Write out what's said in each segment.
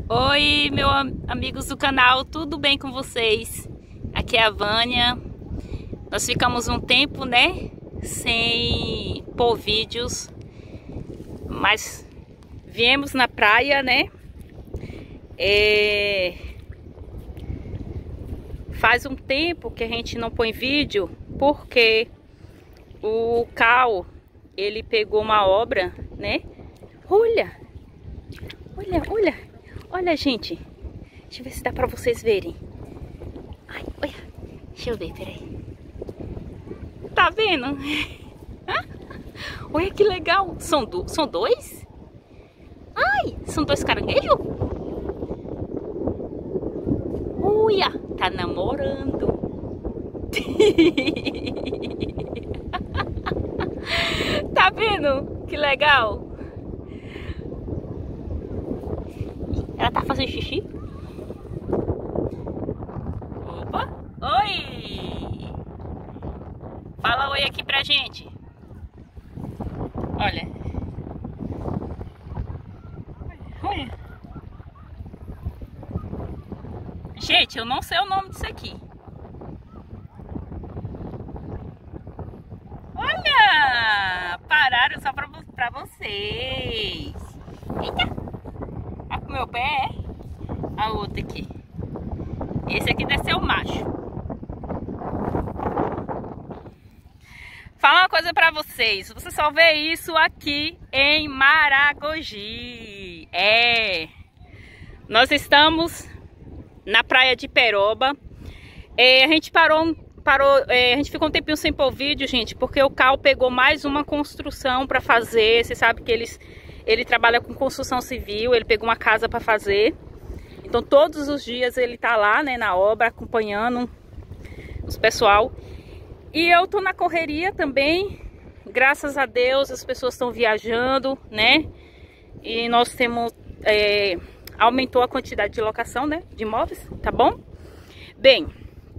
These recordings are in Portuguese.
Oi, amigos do canal, tudo bem com vocês? Aqui é a Vânia. Nós ficamos um tempo, né, sem pôr vídeos, mas viemos na praia, né? Faz um tempo que a gente não põe vídeo porque o Cal, ele pegou uma obra, né? Olha, gente. Deixa eu ver se dá pra vocês verem. Ai, olha. Deixa eu ver, peraí. Tá vendo? Olha que legal. São dois? Ai, são dois caranguejos? Olha, tá namorando. Tá vendo? Que legal. Ela tá fazendo xixi? Opa! Oi! Fala oi aqui pra gente. Olha. Olha. Gente, eu não sei o nome disso aqui. Olha! Pararam só pra vocês. Eita! Olha pro meu pé. A outra aqui. Esse aqui deve ser o macho. Fala uma coisa pra vocês. Você só vê isso aqui em Maragogi. Nós estamos na praia de Peroba. A gente a gente ficou um tempinho sem pôr vídeo, gente, porque o Cal pegou mais uma construção pra fazer. Você sabe que ele trabalha com construção civil, ele pegou uma casa para fazer. Então todos os dias ele tá lá, né, na obra, acompanhando os pessoal. E eu tô na correria também, graças a Deus as pessoas estão viajando, né? E nós temos, aumentou a quantidade de locação, né, de imóveis, tá bom? Bem,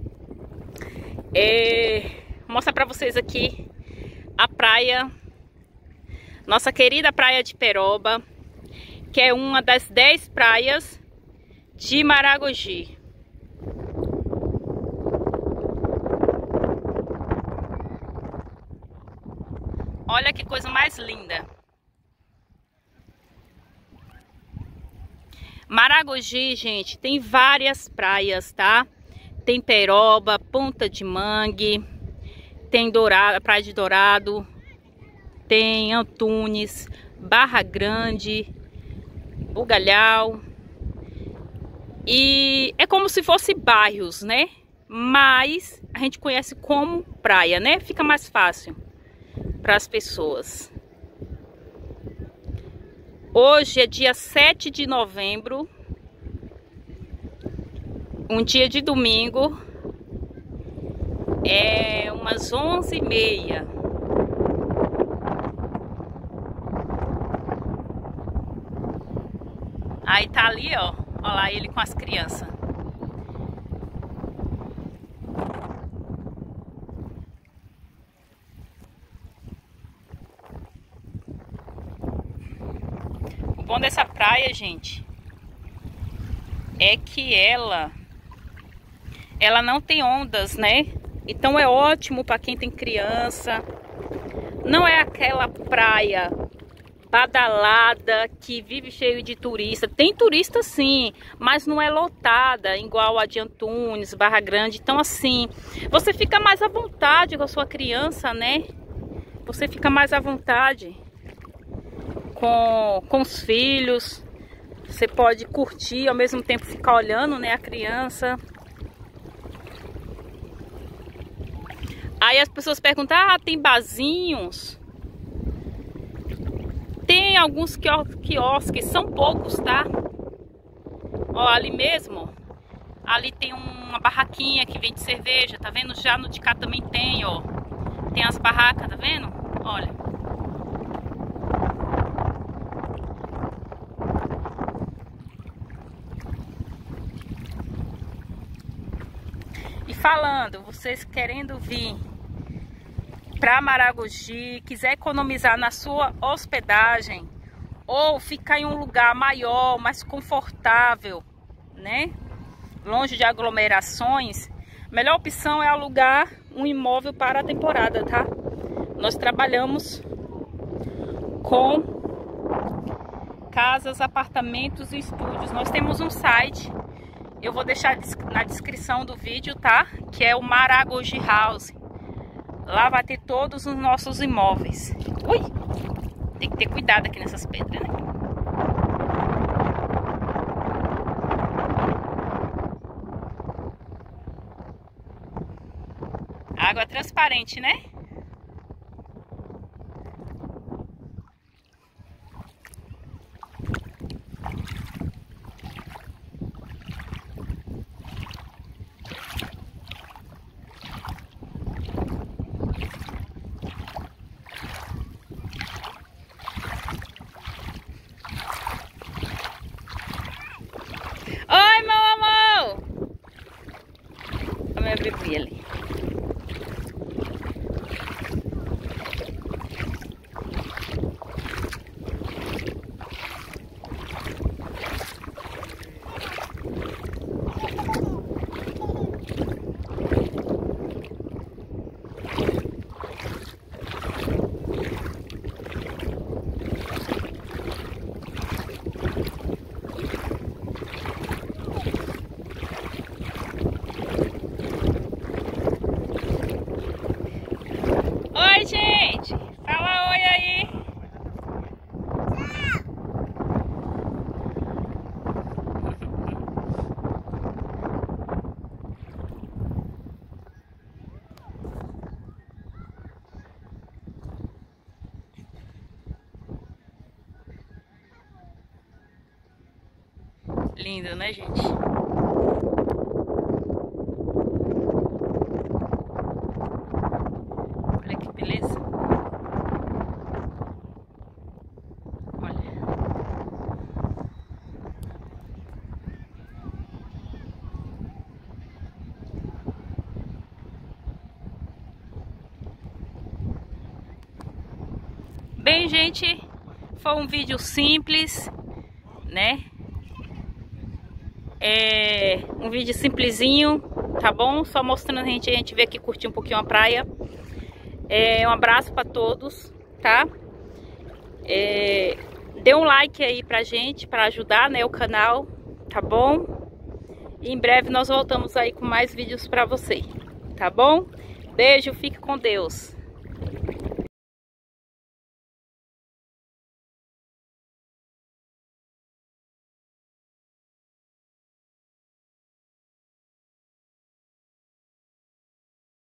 vou mostrar para vocês aqui a praia, nossa querida praia de Peroba, que é uma das 10 praias de Maragogi. Olha que coisa mais linda. Maragogi, gente, tem várias praias, tá? Tem Peroba, Ponta de Mangue, tem Dourado, Praia de Dourado, tem Antunes, Barra Grande, Bugalhau. E é como se fosse bairros, né? Mas a gente conhece como praia, né? Fica mais fácil para as pessoas. Hoje é dia 7 de novembro, um dia de domingo, é umas 11h30. Aí tá ali, ó, olha lá ele com as crianças. O bom dessa praia, gente, é que ela não tem ondas, né? Então é ótimo para quem tem criança. Não é aquela praia badalada que vive cheio de turista. Tem turista sim, mas não é lotada igual a de Antunes, Barra Grande. Então assim, você fica mais à vontade com a sua criança, né? Você fica mais à vontade com os filhos. Você pode curtir, ao mesmo tempo ficar olhando, né, a criança. Aí as pessoas perguntam, tem barzinhos? Tem alguns quiosques, são poucos, tá? Ó, ali mesmo, ali tem uma barraquinha que vende cerveja, tá vendo? Já no de cá também tem, ó. Tem as barracas, tá vendo? Olha. E falando, vocês querendo vir para Maragogi, quiser economizar na sua hospedagem, ou ficar em um lugar maior, mais confortável, né? Longe de aglomerações, a melhor opção é alugar um imóvel para a temporada, tá? Nós trabalhamos com casas, apartamentos e estúdios. Nós temos um site, eu vou deixar na descrição do vídeo, tá? Que é o Maragogi House. Lá vai ter todos os nossos imóveis. Ui! Tem que ter cuidado aqui nessas pedras, né? Água transparente, né? Oi, meu amor! A minha bebê ali. Oi, gente! Fala oi aí! Lindo, né, gente? Olha que beleza. Olha. Bem, gente, foi um vídeo simples, né? Um vídeo simplesinho, tá bom? Só mostrando a gente ver aqui, curtir um pouquinho a praia. Um abraço para todos, tá? Dê um like aí pra gente, para ajudar, né, o canal, tá bom? E em breve nós voltamos aí com mais vídeos para você, tá bom? Beijo, fique com Deus.